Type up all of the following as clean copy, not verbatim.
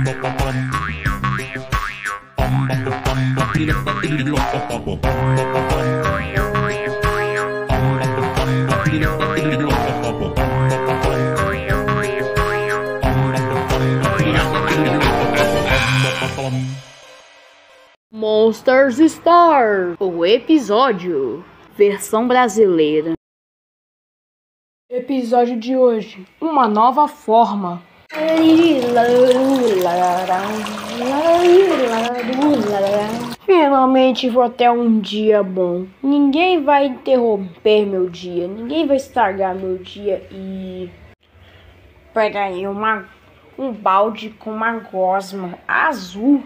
Monsters Star, o episódio, versão brasileira. Episódio de hoje, uma nova forma. Finalmente vou ter um dia bom. Ninguém vai interromper meu dia, ninguém vai estragar meu dia. E pega aí um balde com uma gosma azul.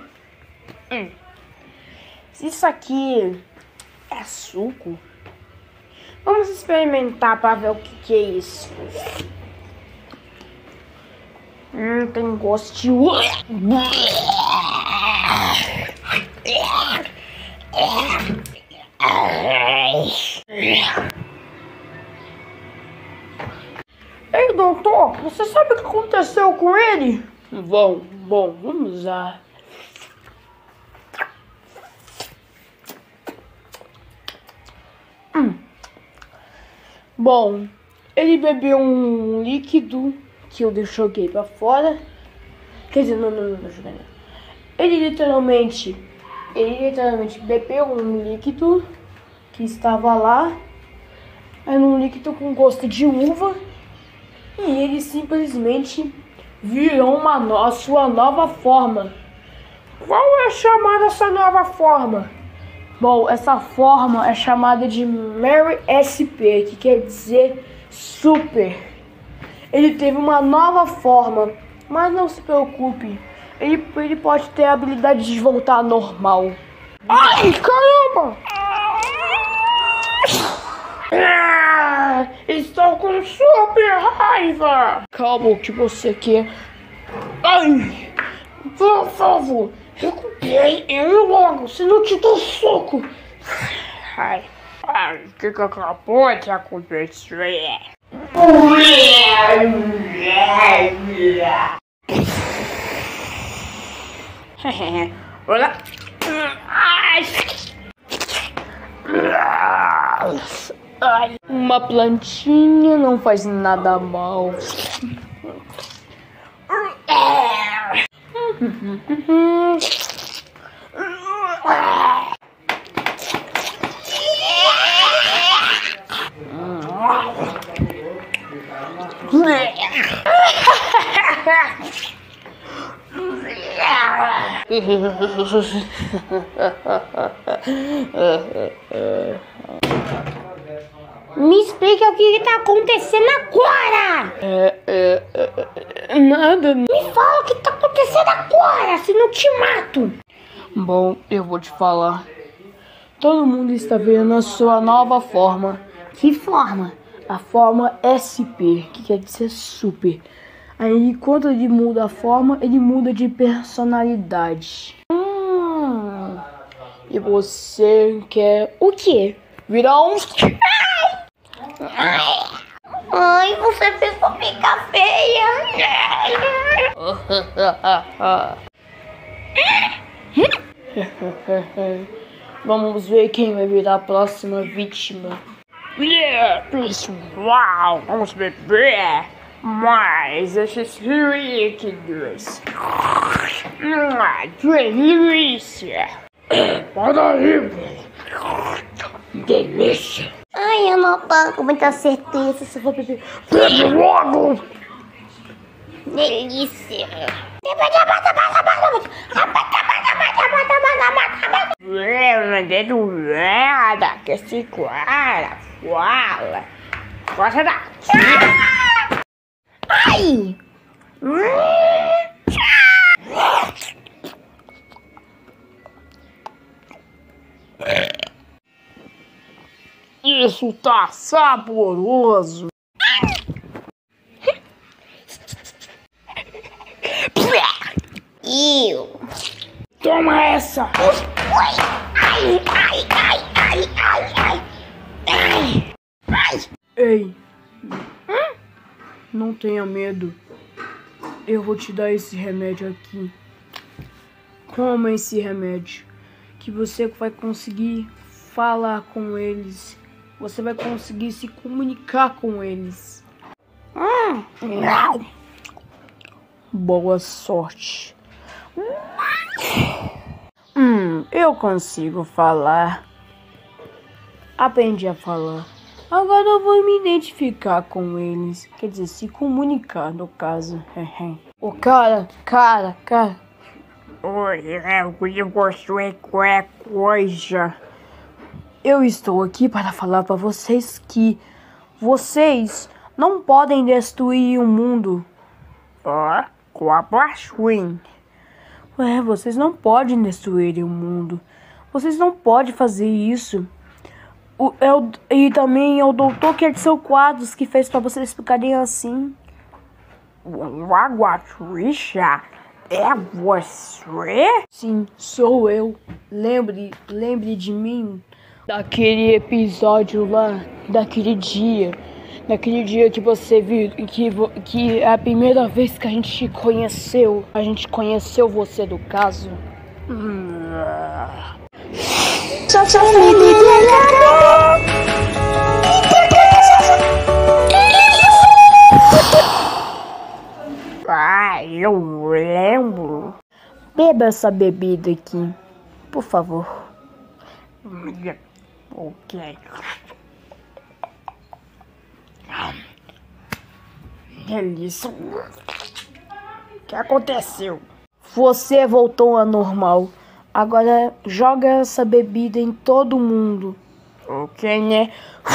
Isso aqui é suco? Vamos experimentar para ver o que é isso. Tem gosto de... Ei, doutor, você sabe o que aconteceu com ele? Vamos lá. Bom, ele bebeu um líquido que eu joguei pra fora. Quer dizer, não joguei não. Ele literalmente bebeu um líquido que estava lá. Era um líquido com gosto de uva. E ele simplesmente virou sua nova forma. Qual é chamada essa nova forma? Bom, essa forma é chamada de Mary SP, que quer dizer super. Ele teve uma nova forma, mas não se preocupe, ele pode ter a habilidade de voltar ao normal. Ai, caramba! Estou com super raiva! Calma, o que você quer? Ai, por favor! Recupere ele logo, senão te dou soco. Ai, o que acabou de acontecer? Olá. Ai, uma plantinha não faz nada mal. Me explica o que está acontecendo agora! Nada. Me fala o que está acontecendo agora, senão eu te mato! Bom, eu vou te falar. Todo mundo está vendo a sua nova forma. Que forma? A forma SP, que quer dizer super. Aí quando ele muda a forma, ele muda de personalidade. E você quer o quê? Virar um... Ai, você fez pra ficar feia. Vamos ver quem vai virar a próxima vítima. Uau, vamos beber mais esses líquidos. Delícia. Para aí. Delícia. Ai, eu não tô com muita certeza se eu vou beber. Bebe logo. Delícia. Não dedo nada, que se guarda, fala. Gosta daqui. Ai! Isso tá saboroso. Toma essa. Ei, não tenha medo. Eu vou te dar esse remédio aqui. Toma esse remédio, que você vai conseguir falar com eles. Você vai conseguir se comunicar com eles. Boa sorte. Eu consigo falar. Aprendi a falar. Agora eu vou me identificar com eles. Quer dizer, se comunicar, no caso. O cara. Oi, você qualquer coisa. Eu estou aqui para falar para vocês que vocês não podem destruir o mundo. Como assim? Vocês não podem destruir o mundo. Vocês não podem fazer isso. E também é o Dr. Quetzal Quadros que fez para vocês ficarem assim. Lagartixa, é você? Sim, sou eu. Lembre de mim daquele episódio lá, daquele dia que você viu, que é a primeira vez que a gente conheceu você do caso. Eu lembro. Beba essa bebida aqui, por favor. Ok. Delícia. O que aconteceu? Você voltou ao normal. Agora joga essa bebida em todo mundo. Ok, né?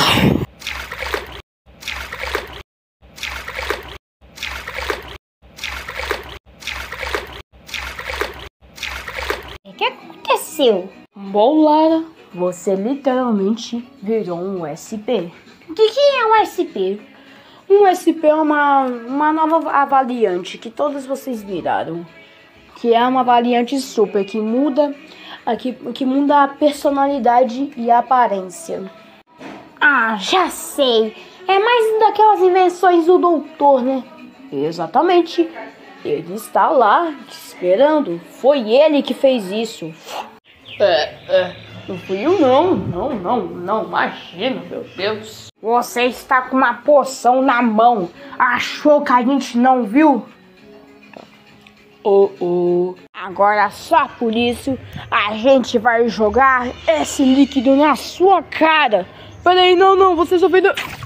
O que aconteceu? Bom, Lara, você literalmente virou um SP. O que é um SP? Um SP é uma nova avaliante que todos vocês viraram. Que é uma variante super que muda a personalidade e a aparência. Ah, já sei. É mais daquelas invenções do doutor, né? Exatamente. Ele está lá te esperando. Foi ele que fez isso. Não fui eu não. Imagina, meu Deus. Você está com uma poção na mão. Achou que a gente não viu? Agora só por isso a gente vai jogar esse líquido na sua cara. Peraí, não, você só fez...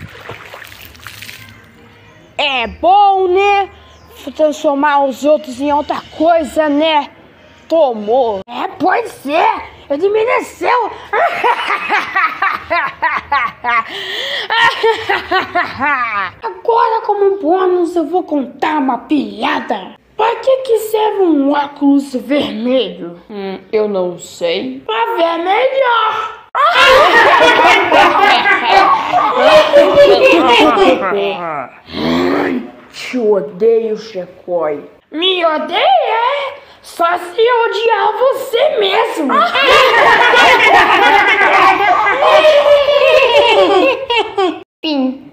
É bom, né? Transformar os outros em outra coisa, né? Tomou. Pois é. Ele mereceu. Agora, como bônus, eu vou contar uma piada. Pra que serve um óculos vermelho? Eu não sei. Pra ver melhor. Te odeio, Checói. Me odeia? Só se eu odiar você mesmo. Fim.